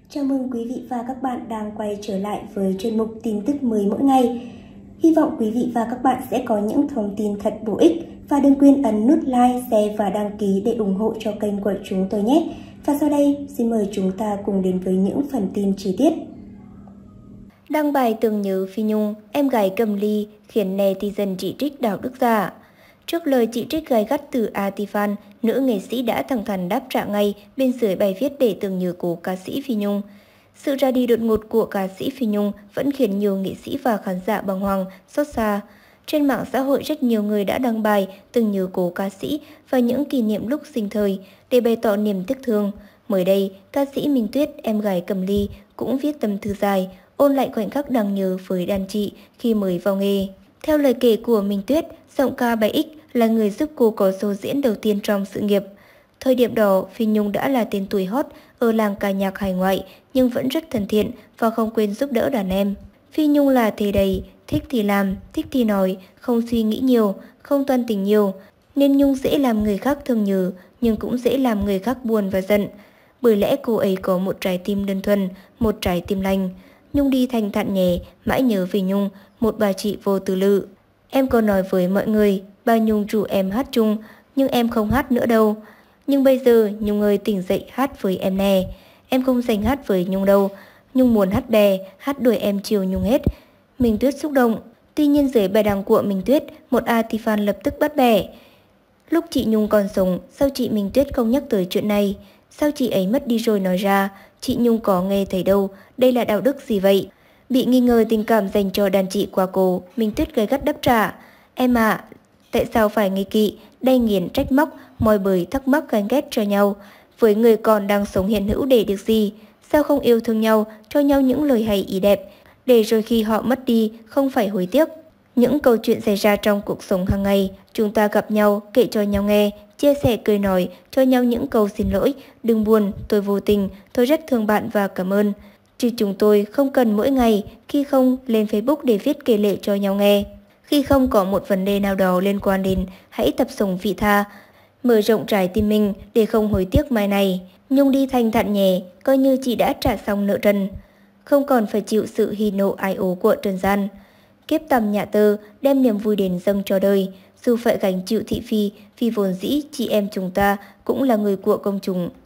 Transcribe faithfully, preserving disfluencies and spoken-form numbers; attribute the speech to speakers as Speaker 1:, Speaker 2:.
Speaker 1: Chào mừng quý vị và các bạn đang quay trở lại với chuyên mục tin tức mới mỗi ngày. Hy vọng quý vị và các bạn sẽ có những thông tin thật bổ ích và đừng quên ấn nút like, share và đăng ký để ủng hộ cho kênh của chúng tôi nhé. Và sau đây, xin mời chúng ta cùng đến với những phần tin chi tiết. Đăng bài tưởng nhớ Phi Nhung, em gái cầm ly khiến netizen chỉ trích đạo đức giả. Trước lời chỉ trích gay gắt từ Atifan, nữ nghệ sĩ đã thẳng thắn đáp trả ngay bên dưới bài viết để tưởng nhớ cố ca sĩ Phi Nhung. Sự ra đi đột ngột của ca sĩ Phi Nhung vẫn khiến nhiều nghệ sĩ và khán giả bàng hoàng, xót xa. Trên mạng xã hội rất nhiều người đã đăng bài tưởng nhớ cố ca sĩ và những kỷ niệm lúc sinh thời để bày tỏ niềm tiếc thương. Mới đây, ca sĩ Minh Tuyết, em gái Cầm Ly, cũng viết tâm thư dài, ôn lại khoảnh khắc đáng nhớ với đàn chị khi mới vào nghề. Theo lời kể của Minh Tuyết, giọng ca bảy ích là người giúp cô có show diễn đầu tiên trong sự nghiệp. Thời điểm đó, Phi Nhung đã là tên tuổi hot ở làng ca nhạc hải ngoại nhưng vẫn rất thân thiện và không quên giúp đỡ đàn em. Phi Nhung là thế đầy, thích thì làm, thích thì nói, không suy nghĩ nhiều, không toan tình nhiều, nên Nhung dễ làm người khác thương nhớ nhưng cũng dễ làm người khác buồn và giận. Bởi lẽ cô ấy có một trái tim đơn thuần, một trái tim lành. Nhung đi thanh thản nhẹ, mãi nhớ về Nhung, một bà chị vô tư lự. Em có nói với mọi người, ba Nhung rủ em hát chung, nhưng em không hát nữa đâu. Nhưng bây giờ Nhung ơi tỉnh dậy hát với em nè. Em không dành hát với Nhung đâu. Nhung muốn hát bè, hát đuổi em chiều Nhung hết. Minh Tuyết xúc động. Tuy nhiên dưới bài đăng của Minh Tuyết, một Atifan lập tức bắt bẻ. Lúc chị Nhung còn sống, sao chị Minh Tuyết không nhắc tới chuyện này? Sao chị ấy mất đi rồi nói ra? Chị Nhung có nghe thấy đâu, đây là đạo đức gì vậy? Bị nghi ngờ tình cảm dành cho đàn chị qua cô, Minh Tuyết gay gắt đáp trả. Em à, tại sao phải nghi kỵ, đay nghiến trách móc, moi bời thắc mắc ganh ghét cho nhau? Với người còn đang sống hiện hữu để được gì? Sao không yêu thương nhau, cho nhau những lời hay ý đẹp, để rồi khi họ mất đi không phải hối tiếc? Những câu chuyện xảy ra trong cuộc sống hàng ngày, chúng ta gặp nhau, kể cho nhau nghe, chia sẻ cười nói, cho nhau những câu xin lỗi, đừng buồn, tôi vô tình, tôi rất thương bạn và cảm ơn. Chứ chúng tôi không cần mỗi ngày, khi không lên Facebook để viết kể lể cho nhau nghe. Khi không có một vấn đề nào đó liên quan đến, hãy tập sống vị tha, mở rộng trái tim mình để không hối tiếc mai này. Nhung đi thanh thản nhẹ, coi như chị đã trả xong nợ trần, không còn phải chịu sự hỉ nộ ái ố của trần gian. Kiếp tầm nhà tơ đem niềm vui đến dâng cho đời, dù phải gánh chịu thị phi vì vốn dĩ chị em chúng ta cũng là người của công chúng.